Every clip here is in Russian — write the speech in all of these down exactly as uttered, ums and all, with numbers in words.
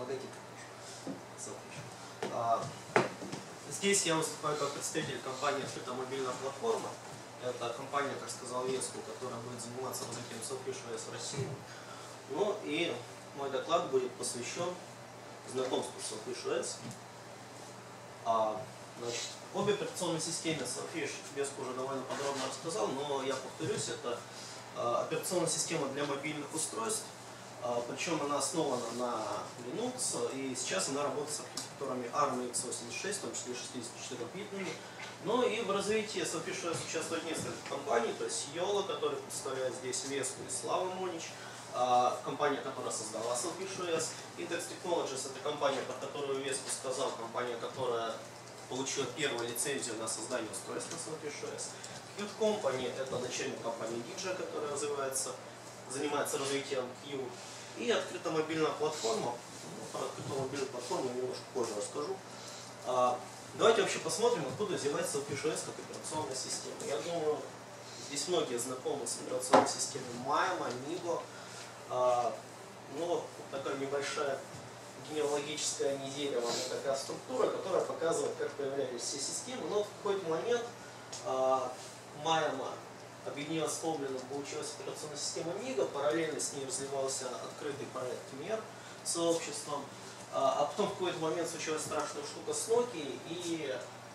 погоди покажу. А, здесь я выступаю как представитель компании «Открытая мобильная платформа». Это компания, как сказал Веску, которая будет заниматься развитием Selfish о эс в России. Ну и мой доклад будет посвящен знакомству с Selfish о эс. А, значит, обе операционные системы Selfish Веску уже довольно подробно рассказал, но я повторюсь, это а, операционная система для мобильных устройств. А, причем она основана на Linux, и сейчас она работает с архитектурами арм икс восемьдесят шесть, в том числе шестидесятичетырёхбитными. Но и в развитии Selfish о эс участвует несколько компаний, то есть Йола, который представляет здесь Веску, и Слава Монич, а, компания, которая создала Selfish о эс, Index Technologies, это компания, про которую Веску сказал, компания, которая получила первую лицензию на создание устройств на Selfish о эс. Qt Company — это дочерняя компания Digi, которая развивается, занимается развитием Q. И открытая мобильная платформа. Ну, про открытую мобильную платформу немножко позже расскажу. А, давайте вообще посмотрим, откуда взялась Selfish о эс как операционная система. Я думаю, здесь многие знакомы с операционной системой Mime, Amigo. А, ну, вот такая небольшая генеалогическая незеревая такая структура, которая показывает, как появлялись все системы. Но в какой-то момент а, Mime объединилась с Коблином, получилась операционная система Amiga, параллельно с ней развивался открытый проект Мер сообществом, а, а потом в какой-то момент случилась страшная штука с Nokia, и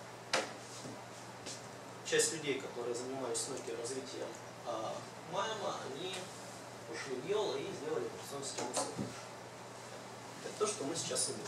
часть людей, которые занимались с Nokia развитием а, Mime, они ушли в Йола и сделали операционную систему Selfish. Это то, что мы сейчас имеем.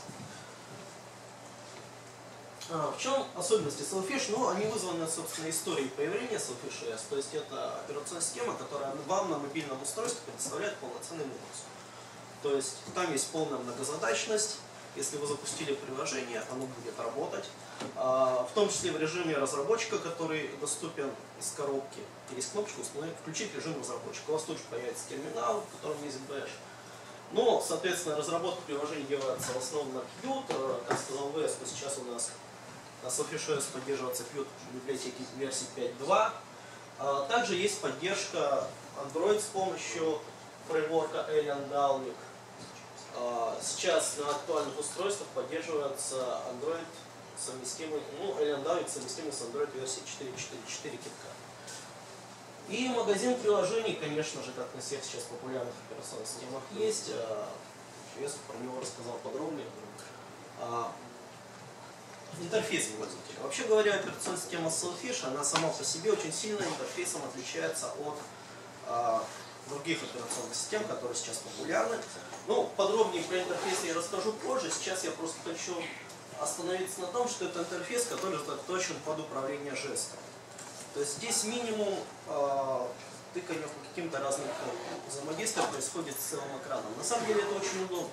А, в чем особенности Selfish? Ну, они вызваны, собственно, историей появления Selfish о эс. То есть это операционная система, которая вам на мобильном устройстве предоставляет полноценный Linux. То есть там есть полная многозадачность. Если вы запустили приложение, оно будет работать. А, в том числе в режиме разработчика, который доступен из коробки. Есть кнопочка «Установить, включить режим разработчика». У вас тут же появится терминал, в котором есть бэш. Но, соответственно, разработка приложений делается в основном на Qt. Как сказал Веску, сейчас у нас на Selfish о эс поддерживается Qt в библиотеке версии пять точка два. Также есть поддержка Android с помощью фреймворка Alien Dalvik. Сейчас на актуальных устройствах поддерживается Android совместимый, ну, Alien Dalvik совместимый с Android версией четыре точка четыре точка четыре KitKat. И магазин приложений, конечно же, как на всех сейчас популярных операционных системах есть. Веску про него рассказал подробнее. Интерфейс пользователя. Вообще говоря, операционная система Selfish, она сама по себе очень сильно интерфейсом отличается от а, других операционных систем, которые сейчас популярны. Ну, подробнее про интерфейс я расскажу позже. Сейчас я просто хочу остановиться на том, что это интерфейс, который заточен под управление жестом. То есть здесь минимум а, тыкания по каким-то разным кнопкам. Взаимодействие происходит с целым экраном. На самом деле это очень удобно.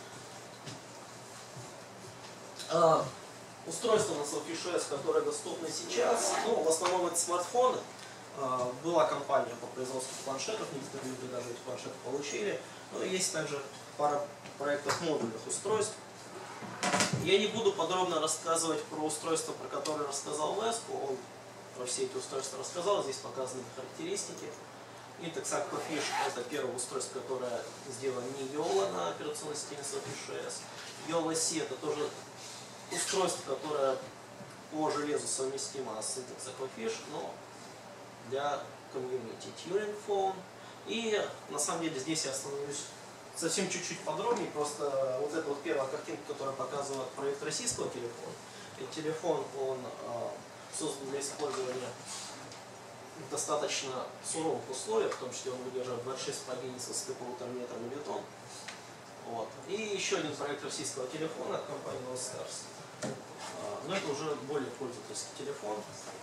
А, Устройства на Selfish о эс, которые доступны сейчас, ну, в основном это смартфоны. Была компания по производству планшетов, некоторые люди даже эти планшеты получили. Но есть также пара проектов модульных устройств. Я не буду подробно рассказывать про устройства, про которые рассказал Веску. Он про все эти устройства рассказал, здесь показаны характеристики. Intex Aquafish — это первое устройство, которое сделано не Yola на операционной системе Selfish о эс. Yola си — это тоже устройство, которое по железу совместимо с Intex Aquafish, но для комьюнити. Turing Phone. И на самом деле здесь я остановлюсь совсем чуть-чуть подробнее. Просто вот эта вот первая картинка, которая показывает проект российского телефона. Этот телефон, он э, создан для использования в достаточно суровых условиях, в том числе он выдерживает двадцать шесть падений с высоты полутора метра на бетон. Вот. И еще один проект российского телефона от компании Allstars. Но это уже более пользовательский телефон.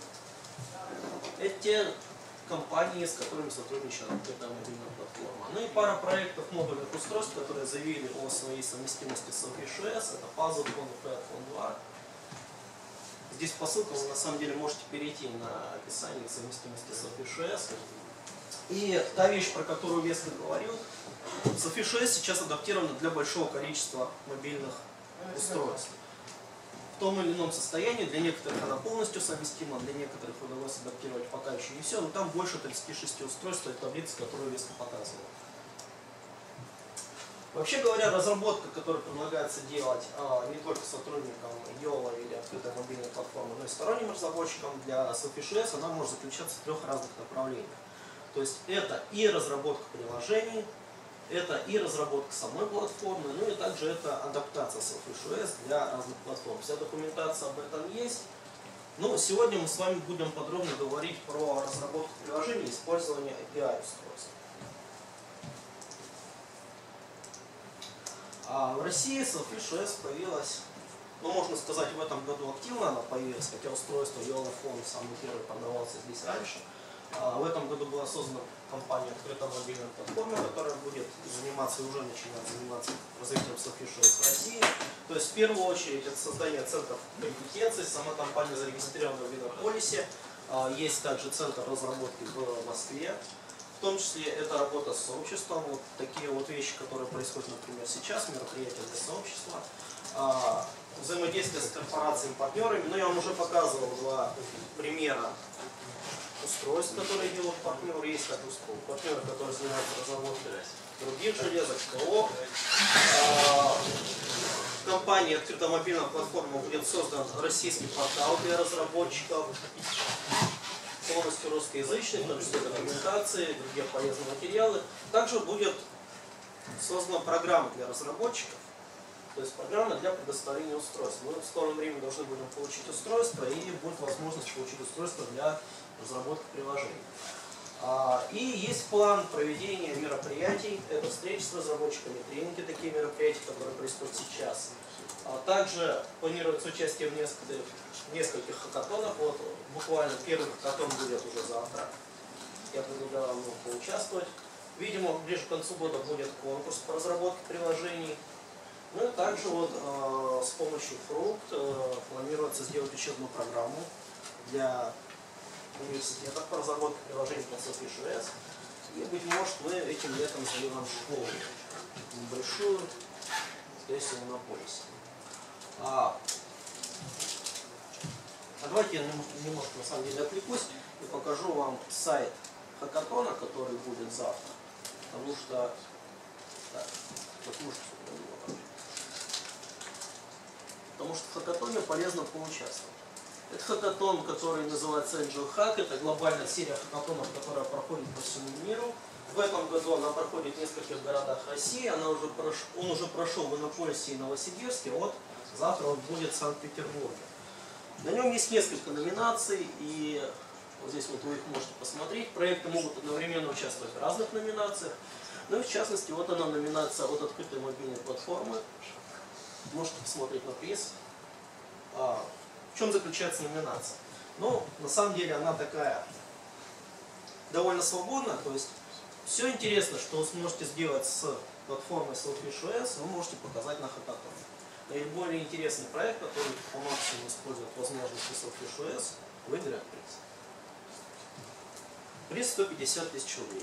Это те компании, с которыми сотрудничает открытая мобильная платформа. Ну и пара проектов модульных устройств, которые заявили о своей совместимости с Selfish о эс. Это Puzzle-Phone и Pad-Phone два. Здесь по ссылкам вы на самом деле можете перейти на описание совместимости с Selfish о эс. И та вещь, про которую Веска говорил, Selfish о эс сейчас адаптирована для большого количества мобильных устройств. В том или ином состоянии, для некоторых она полностью совместима, для некоторых удалось адаптировать пока еще не все, но там больше тридцати шести устройств, это таблица, которую Веска показывала. Вообще говоря, разработка, которую предлагается делать а, не только сотрудникам йола или открытой мобильной платформы, но и сторонним разработчикам для Self-эй она может заключаться в трех разных направлениях. То есть это и разработка приложений, это и разработка самой платформы, ну и также это адаптация Self-эй для разных платформ. Вся документация об этом есть. Но сегодня мы с вами будем подробно говорить про разработку приложений и использование эй пи ай-устройств. А в России Self-эй появилась, ну можно сказать, в этом году активно она появилась, хотя устройство YOLAphone самый первый продавался здесь раньше. А в этом году была создана компания «Открытая мобильная платформа», которая будет заниматься и уже начинает заниматься развитием Self-эй в России. То есть в первую очередь это создание центров компетенций. Сама компания зарегистрирована в Иннополисе. Есть также центр разработки в Москве. В том числе это работа с сообществом, вот такие вот вещи, которые происходят, например, сейчас, мероприятия для сообщества, а, взаимодействие с корпорациями, партнерами. Но я вам уже показывал два примера устройств, которые делают партнеры. Есть как партнеры, которые занимаются разработкой других железок, ПО. А, в компании «Открытая мобильная платформа» будет создан российский портал для разработчиков, полностью русскоязычный, в том числе документации, другие полезные материалы. Также будет создана программа для разработчиков, то есть программа для предоставления устройств. Мы в скором времени должны будем получить устройство, и будет возможность получить устройство для разработки приложений. И есть план проведения мероприятий, это встречи с разработчиками, тренинги, такие мероприятия, которые происходят сейчас. Также планируется участие в нескольких, нескольких хакатонах. Вот, буквально первый хакатон будет уже завтра. Я предлагаю вам поучаствовать. Видимо, ближе к концу года будет конкурс по разработке приложений. Ну и также вот, э, с помощью Fruit э, планируется сделать учебную программу для университетов по разработке приложений для Self-эй. И, быть может, мы этим летом сделаем школу небольшую, скорее всего, на полисе. А, а давайте я немножко на самом деле отвлекусь и покажу вам сайт хакатона, который будет завтра. Потому что так, потому что в хакатоне полезно поучаствовать. Это хакатон, который называется Angel Hack, это глобальная серия хакатонов, которая проходит по всему миру. В этом году она проходит в нескольких городах России, она уже прош... он уже прошел в Иннополисе и Новосибирске, вот завтра он будет в Санкт-Петербурге. На нем есть несколько номинаций, и вот здесь вот вы их можете посмотреть. Проекты могут одновременно участвовать в разных номинациях. Ну и в частности, вот она номинация от открытой мобильной платформы. Можете посмотреть на приз. А, в чем заключается номинация? Ну, на самом деле она такая довольно свободная, то есть все интересно, что вы сможете сделать с платформой Self-эй, вы можете показать на хакатоне. Наиболее интересный проект, который по максимуму использует возможности Self-эй, выиграет приз. Приз сто пятьдесят тысяч рублей.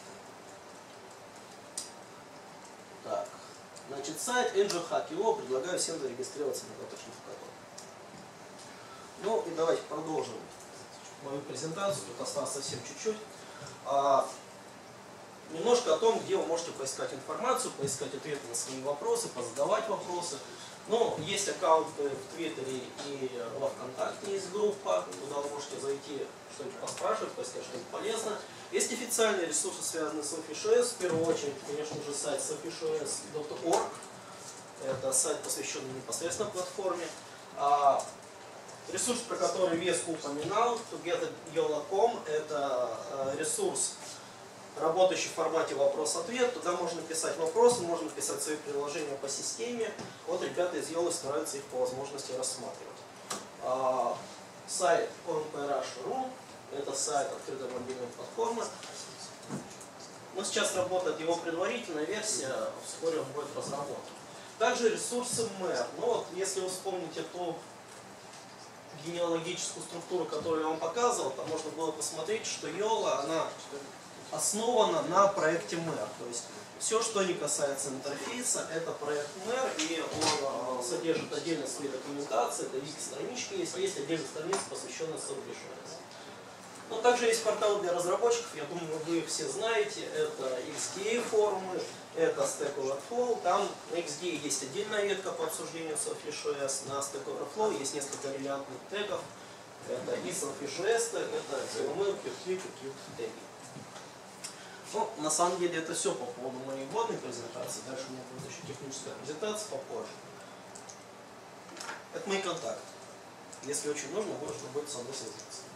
Так, значит, сайт Angel Hack точка io, предлагаю всем зарегистрироваться на завтрашний хакатон. Ну и давайте продолжим мою презентацию, тут осталось совсем чуть-чуть. А, немножко о том, где вы можете поискать информацию, поискать ответы на свои вопросы, позадавать вопросы. Ну, есть аккаунты в Твиттере и во ВКонтакте есть группа, куда вы можете зайти, что-нибудь поспрашивать, поискать что-нибудь полезное. Есть официальные ресурсы, связанные с Self-эй. В первую очередь, конечно же, сайт селф эй точка орг. Это сайт, посвященный непосредственно платформе. А ресурс, про который Веску упоминал, Together точка ком, это ресурс, работающий в формате вопрос-ответ. Туда можно писать вопросы, можно писать свои приложения по системе. Вот ребята из Йолы стараются их по возможности рассматривать. А, сайт о эм пи rush точка ру, это сайт открытой мобильной платформы. Но сейчас работает его предварительная версия, вскоре он будет разработан. Также ресурсы мэр. Ну вот, если вы вспомните ту генеалогическую структуру, которую я вам показывал, то можно было посмотреть, что Йола, она основана на проекте мэр. То есть все, что не касается интерфейса, это проект мэр, и он содержит отдельно свои документации, это вики-странички, есть, есть отдельная страница, посвященная Self-эй. Но также есть порталы для разработчиков, я думаю, вы их все знаете. Это икс ди эй форумы, это Stack Overflow. Там на икс ди эй есть отдельная ветка по обсуждению Selfish.о эс. На Stack Overflow есть несколько релевантных тегов. Это и Selfish.о эс, это си эл эм эл, Qt, Qt теги. Ну, на самом деле это все по поводу моей вводной презентации. Дальше у меня будет еще техническая презентация попозже. Это мои контакты. Если очень нужно, можно будет со мной связаться.